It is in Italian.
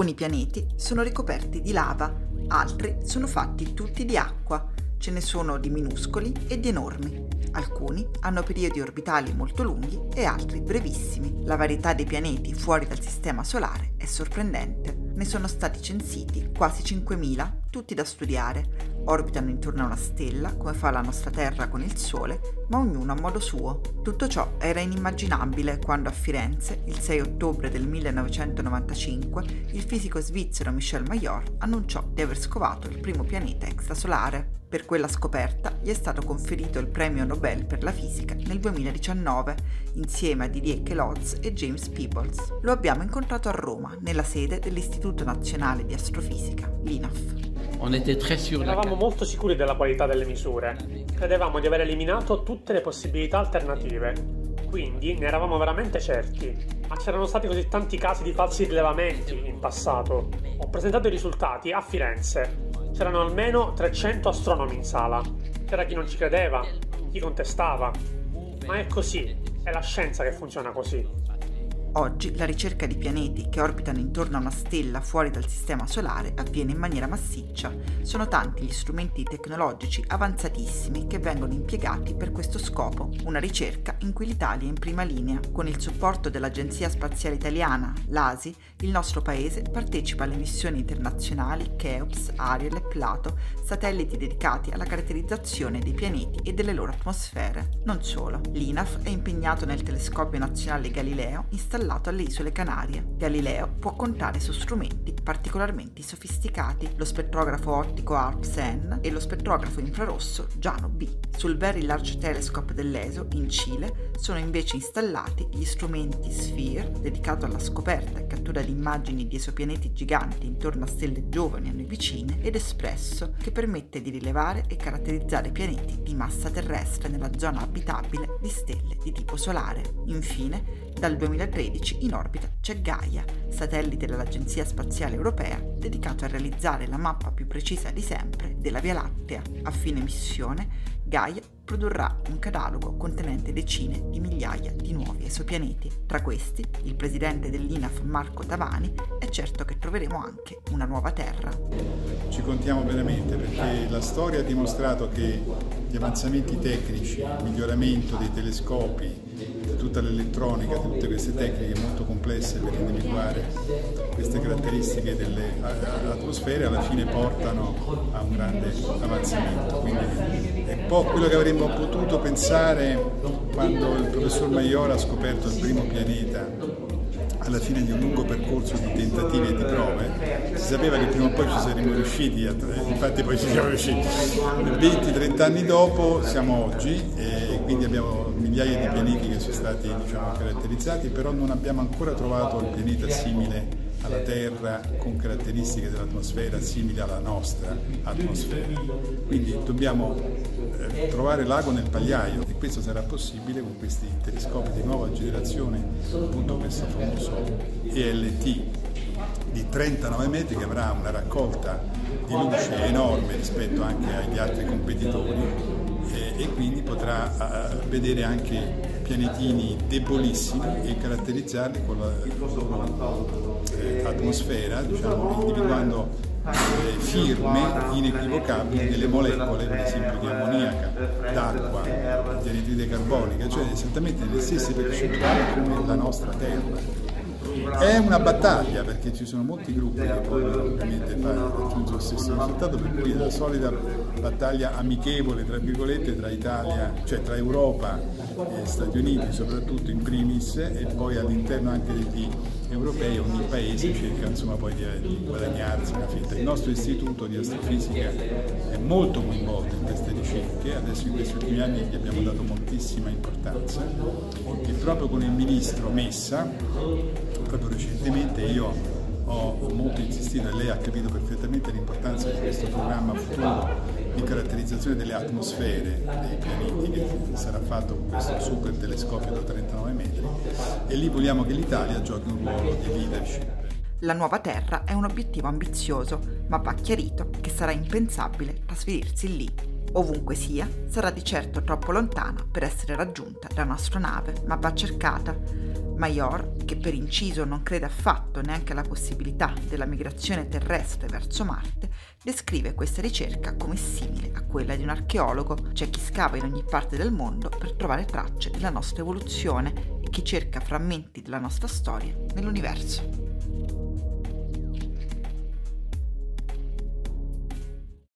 Alcuni pianeti sono ricoperti di lava, altri sono fatti tutti di acqua. Ce ne sono di minuscoli e di enormi. Alcuni hanno periodi orbitali molto lunghi e altri brevissimi. La varietà dei pianeti fuori dal Sistema Solare è sorprendente. Ne sono stati censiti quasi 5.000, tutti da studiare. Orbitano intorno a una stella, come fa la nostra Terra con il Sole, ma ognuno a modo suo. Tutto ciò era inimmaginabile quando a Firenze, il 6 ottobre del 1995, il fisico svizzero Michel Mayor annunciò di aver scovato il primo pianeta extrasolare. Per quella scoperta gli è stato conferito il premio Nobel per la fisica nel 2019, insieme a Didier Queloz e James Peebles. Lo abbiamo incontrato a Roma, nella sede dell'Istituto Nazionale di Astrofisica, l'INAF. Eravamo molto sicuri della qualità delle misure. Credevamo di aver eliminato tutte le possibilità alternative. Quindi ne eravamo veramente certi. Ma c'erano stati così tanti casi di falsi rilevamenti in passato. Ho presentato i risultati a Firenze. C'erano almeno 300 astronomi in sala. C'era chi non ci credeva, chi contestava. Ma è così, è la scienza che funziona così. Oggi la ricerca di pianeti che orbitano intorno a una stella fuori dal Sistema Solare avviene in maniera massiccia. Sono tanti gli strumenti tecnologici avanzatissimi che vengono impiegati per questo scopo, una ricerca in cui l'Italia è in prima linea. Con il supporto dell'Agenzia Spaziale Italiana, l'ASI, il nostro paese partecipa alle missioni internazionali Cheops, Ariel e Plato, satelliti dedicati alla caratterizzazione dei pianeti e delle loro atmosfere. Non solo, l'INAF è impegnato nel telescopio nazionale Galileo installato alle Isole Canarie. Galileo può contare su strumenti particolarmente sofisticati, lo spettrografo ottico HARPS-N e lo spettrografo infrarosso Giano B. Sul Very Large Telescope dell'ESO, in Cile, sono invece installati gli strumenti SPHERE, dedicato alla scoperta e cattura di immagini di esopianeti giganti intorno a stelle giovani a noi vicine, ed ESPRESSO, che permette di rilevare e caratterizzare pianeti di massa terrestre nella zona abitabile di stelle di tipo solare. Infine, dal 2013 in orbita c'è Gaia, satellite dell'Agenzia Spaziale Europea dedicato a realizzare la mappa più precisa di sempre della Via Lattea. A fine missione, Gaia produrrà un catalogo contenente decine di migliaia di nuovi esopianeti. Tra questi, il presidente dell'INAF Marco Tavani è certo che troveremo anche una nuova Terra. Ci contiamo veramente, perché la storia ha dimostrato che gli avanzamenti tecnici, il miglioramento dei telescopi, tutta l'elettronica, tutte queste tecniche molto complesse per individuare queste caratteristiche delle atmosfere alla fine portano a un grande avanzamento. Quindi è un po' quello che avremmo potuto pensare quando il professor Mayor ha scoperto il primo pianeta alla fine di un lungo percorso di tentativi e di prove. Si sapeva che prima o poi ci saremmo riusciti, infatti poi ci siamo riusciti. 20-30 anni dopo siamo oggi e quindi abbiamo migliaia di pianeti che sono stati, diciamo, caratterizzati, però non abbiamo ancora trovato il pianeta simile alla Terra con caratteristiche dell'atmosfera simili alla nostra atmosfera. Quindi dobbiamo trovare l'ago nel pagliaio e questo sarà possibile con questi telescopi di nuova generazione, appunto questo famoso ELT di 39 metri che avrà una raccolta di luce enorme rispetto anche agli altri competitori e quindi potrà vedere anche pianetini debolissimi e caratterizzarli con l'atmosfera, diciamo, individuando firme inequivocabili delle molecole, per esempio di ammoniaca, d'acqua, di anidride carbonica, cioè esattamente nelle stesse percentuali come la nostra Terra. È una battaglia perché ci sono molti gruppi che vogliono ovviamente raggiungere lo stesso risultato, per cui è la solita battaglia amichevole tra virgolette tra Italia, cioè tra Europa e Stati Uniti soprattutto in primis, e poi all'interno anche degli europei ogni paese cerca insomma poi di guadagnarsi una fetta. Il nostro istituto di astrofisica è molto coinvolto in queste ricerche, adesso in questi ultimi anni gli abbiamo dato moltissima importanza e proprio con il ministro Messa, proprio recentemente io ho molto insistito e lei ha capito perfettamente l'importanza di questo programma futuro di caratterizzazione delle atmosfere dei pianeti che sarà fatto con questo super telescopio da 39 metri e lì vogliamo che l'Italia giochi un ruolo di leadership. La nuova Terra è un obiettivo ambizioso, ma va chiarito che sarà impensabile trasferirsi lì. Ovunque sia, sarà di certo troppo lontana per essere raggiunta da un'astronave, ma va cercata. Major, che per inciso non crede affatto neanche alla possibilità della migrazione terrestre verso Marte, descrive questa ricerca come simile a quella di un archeologo. C'è chi scava in ogni parte del mondo per trovare tracce della nostra evoluzione e chi cerca frammenti della nostra storia nell'universo.